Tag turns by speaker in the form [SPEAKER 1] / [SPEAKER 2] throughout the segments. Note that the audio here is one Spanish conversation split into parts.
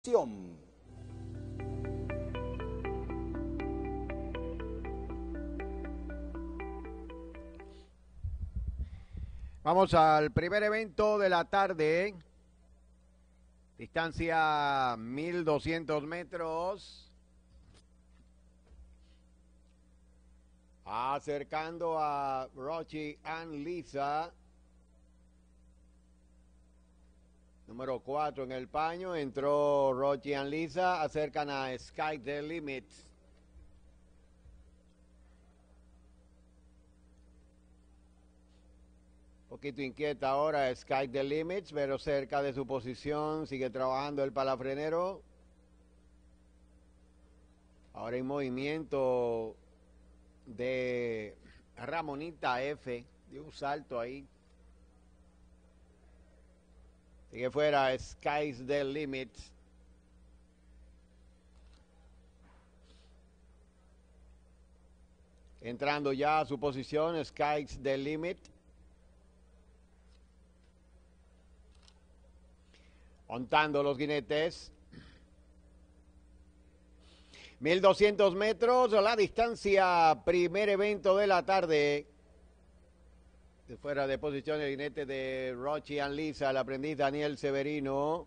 [SPEAKER 1] acción.
[SPEAKER 2] Vamos al primer evento de la tarde. Distancia 1200 metros. Acercando a Rochi and Lisa. Número 4 en el paño. Entró Rochi and Lisa. Acercan a Sky the Limit. Poquito inquieta ahora Sky the Limits, pero cerca de su posición, sigue trabajando el palafrenero. Ahora en movimiento de Ramonita F, dio un salto ahí. Sigue fuera Sky's the Limit. Entrando ya a su posición, Sky's the Limit. Montando los jinetes. 1200 metros, la distancia, primer evento de la tarde. Fuera de posición el jinete de Rochi and Lisa, el aprendiz Daniel Severino.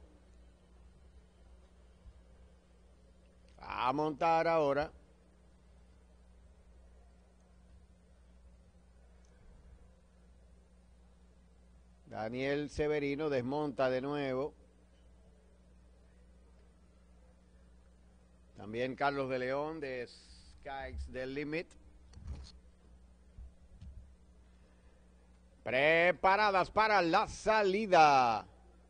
[SPEAKER 2] A montar ahora. Daniel Severino desmonta de nuevo. También Carlos de León de Sky's the Limit. Preparadas para la salida.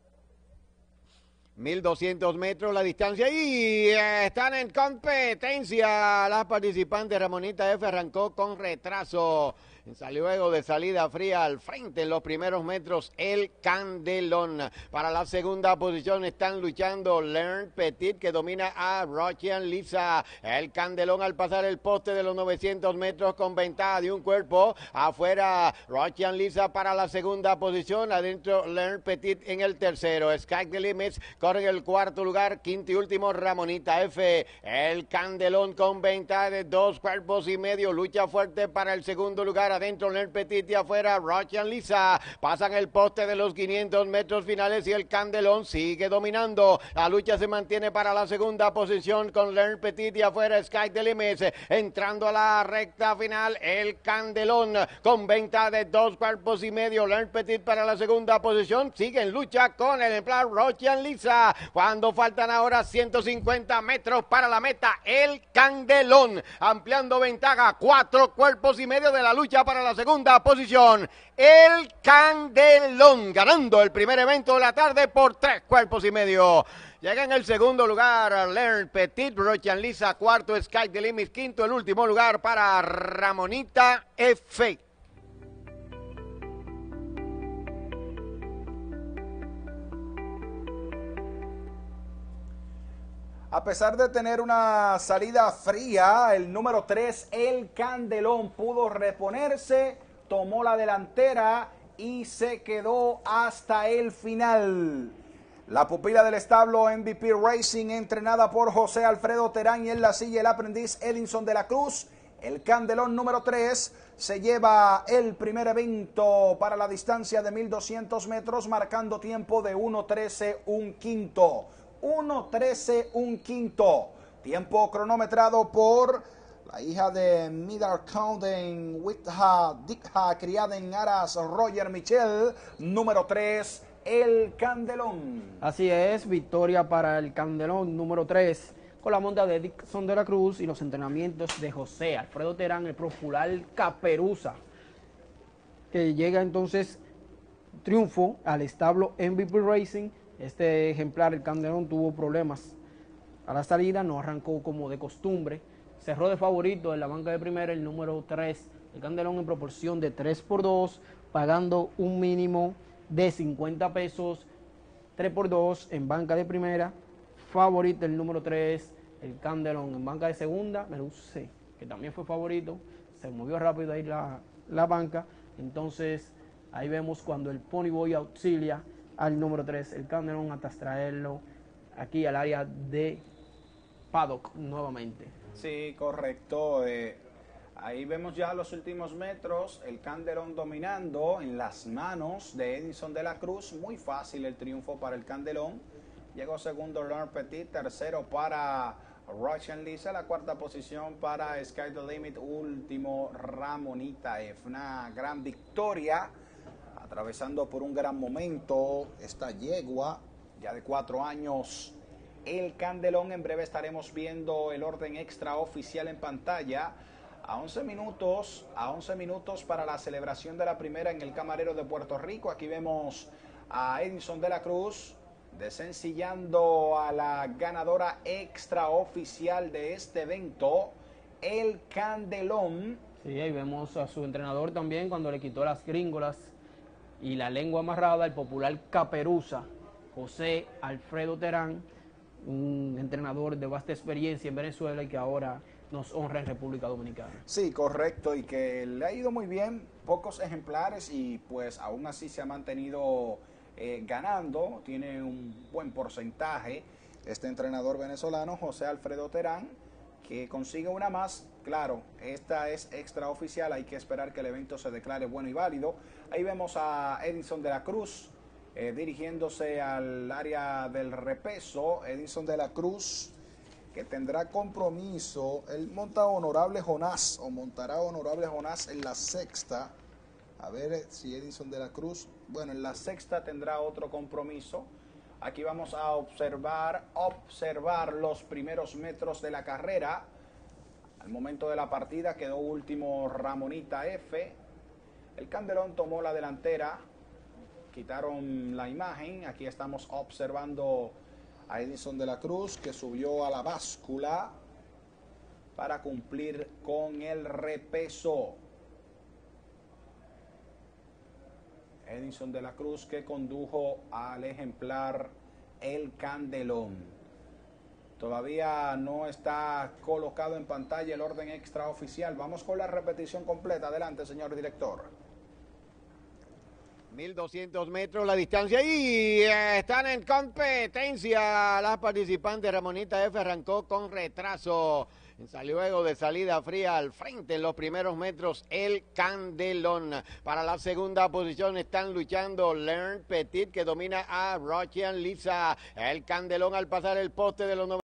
[SPEAKER 2] 1200 metros la distancia y están en competencia. Las participantes. Ramonita F arrancó con retraso. Luego de salida fría al frente en los primeros metros, el Candelón. Para la segunda posición están luchando Learn Petit, que domina a Rochi and Lisa. El Candelón al pasar el poste de los 900 metros con ventaja de un cuerpo. Afuera Rochi and Lisa para la segunda posición. Adentro Learn Petit en el tercero. Sky the Limits corre en el cuarto lugar. Quinto y último Ramonita F. El Candelón con ventaja de 2 cuerpos y medio. Lucha fuerte para el segundo lugar. Adentro Learn Petit y afuera Rochi and Lisa. Pasan el poste de los 500 metros finales y el Candelón sigue dominando. La lucha se mantiene para la segunda posición con Learn Petit y afuera Sky the Limits. Entrando a la recta final el Candelón con ventaja de 2 cuerpos y medio. Learn Petit para la segunda posición. Sigue en lucha con el ejemplar Rochi and Lisa. Cuando faltan ahora 150 metros para la meta, el Candelón ampliando ventaja. 4 cuerpos y medio de la lucha para la segunda posición. El Candelón ganando el primer evento de la tarde por 3 cuerpos y medio. Llega en el segundo lugar Learn Petit, Rochi and Lisa, cuarto Sky the Limit, quinto el último lugar para Ramonita F.
[SPEAKER 1] A pesar de tener una salida fría, el número 3, el Candelón, pudo reponerse, tomó la delantera y se quedó hasta el final. La pupila del establo MVP Racing, entrenada por José Alfredo Terán, y en la silla el aprendiz Edinson de la Cruz. El Candelón número 3 se lleva el primer evento para la distancia de 1200 metros, marcando tiempo de 1:13 un quinto. 1:13 un quinto. Tiempo cronometrado por la hija de Midar Counten, Witha Dikha, criada en Aras, Roger Michel, número 3, el Candelón.
[SPEAKER 3] Así es, victoria para el Candelón número 3, con la monta de Edinson de la Cruz y los entrenamientos de José Alfredo Terán, el popular Caperuza, que llega entonces triunfo al establo MVP Racing. Este ejemplar, el Candelón, tuvo problemas a la salida, no arrancó como de costumbre, cerró de favorito en la banca de primera el número 3, el Candelón, en proporción de 3x2, pagando un mínimo de 50 pesos, 3x2 en banca de primera, favorito el número 3, el Candelón. En banca de segunda, Meluce, que también fue favorito, se movió rápido ahí la banca. Entonces ahí vemos cuando el Pony Boy auxilia al número 3, el Candelón, hasta traerlo aquí al área de paddock nuevamente.
[SPEAKER 1] Sí, correcto. Ahí vemos ya los últimos metros, el Candelón dominando en las manos de Edinson de la Cruz. Muy fácil el triunfo para el Candelón. Llegó segundo Laurent Petit, tercero para Roshan Lisa, la cuarta posición para Sky the Limit, último Ramonita F. Una gran victoria, atravesando por un gran momento esta yegua, ya de 4 años. El Candelón, en breve estaremos viendo el orden extraoficial en pantalla. A 11 minutos para la celebración de la primera en el Camarero de Puerto Rico. Aquí vemos a Edinson de la Cruz desencillando a la ganadora extraoficial de este evento, el Candelón.
[SPEAKER 3] Sí, ahí vemos a su entrenador también cuando le quitó las gringolas y la lengua amarrada, el popular Caperuza, José Alfredo Terán, un entrenador de vasta experiencia en Venezuela y que ahora nos honra en República Dominicana.
[SPEAKER 1] Sí, correcto, y que le ha ido muy bien, pocos ejemplares y pues aún así se ha mantenido ganando, tiene un buen porcentaje este entrenador venezolano, José Alfredo Terán, que consigue una más. Claro, esta es extraoficial, hay que esperar que el evento se declare bueno y válido. Ahí vemos a Edinson de la Cruz dirigiéndose al área del repeso. Edinson de la Cruz, que tendrá compromiso, él monta Honorable Jonás, o montará Honorable Jonás en la sexta. A ver si Edinson de la Cruz, bueno, en la sexta tendrá otro compromiso. Aquí vamos a observar los primeros metros de la carrera. Al momento de la partida quedó último Ramonita F. El Candelón tomó la delantera, quitaron la imagen. Aquí estamos observando a Edinson de la Cruz, que subió a la báscula para cumplir con el repeso. Edinson de la Cruz, que condujo al ejemplar el Candelón. Todavía no está colocado en pantalla el orden extraoficial. Vamos con la repetición completa. Adelante, señor director.
[SPEAKER 2] 1200 metros la distancia y están en competencia las participantes. Ramonita F arrancó con retraso. Luego de salida fría al frente en los primeros metros, el Candelón. Para la segunda posición están luchando Laurent Petit, que domina a Roshan Lisa. El Candelón, al pasar el poste de los